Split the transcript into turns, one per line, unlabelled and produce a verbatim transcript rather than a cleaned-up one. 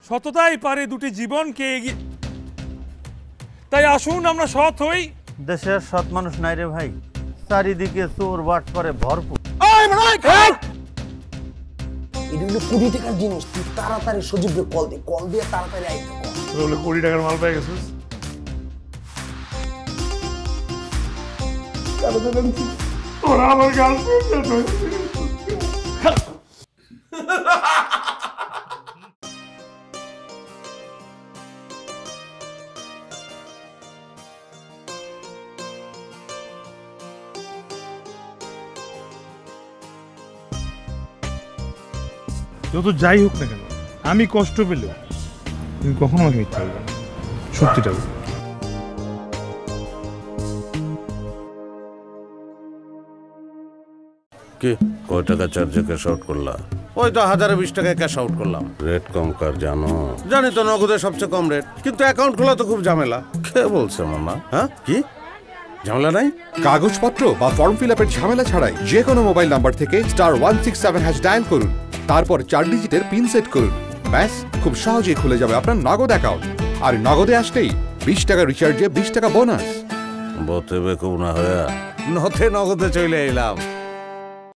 সততাই পারে দুটি জীবনকে এগিয়ে। তাই আসুন আমরা সৎ হই।
দেশের সৎ মানুষ নাই রে ভাই, চারিদিকে চোর বাট করে ভরপুর।
এটা হলো কোটি টাকার জিনিস, তুই তাড়াতাড়ি সজীবকে কল দে, কল দিয়ে তাড়াতাড়ি আইতে কল।
বলে কোটি টাকার মাল পেয়ে গেছিস? ওরা আমার গার্লফ্রেন্ড। যত যাই হোক না কেন, আমি কষ্ট পেলেও তুমি কখনো আমাকে মিথ্যা বলবে না, সত্যিটা বলবে।
কি কয় টাকা চার্জে ক্যাশ আউট করলা? ওই তো হাজারে বিশ টাকায় ক্যাশ আউট করলাম। রেট কম কার জানো? জানি তো, নগদের সবচেয়ে কম রেট, কিন্তু অ্যাকাউন্ট খোলা তো খুব ঝামেলা। কে বলছে মামা? হ্যাঁ, কি ঝামেলা নাই?
কাগজপত্র বা ফর্ম ফিল আপের ঝামেলা ছাড়াই যে কোনো মোবাইল নাম্বার থেকে star one six seven hash dial করুন, তারপর চার ডিজিটের পিন সেট করুন। ব্যাস, খুব সহজেই খুলে যাবে আপনার নগদ অ্যাকাউন্ট। আর নগদে আসলেই বিশ টাকা রিচার্জে বিশ টাকা বোনাস।
বতে বেকুব না হয়ে নথে নগদে চলে এলাম।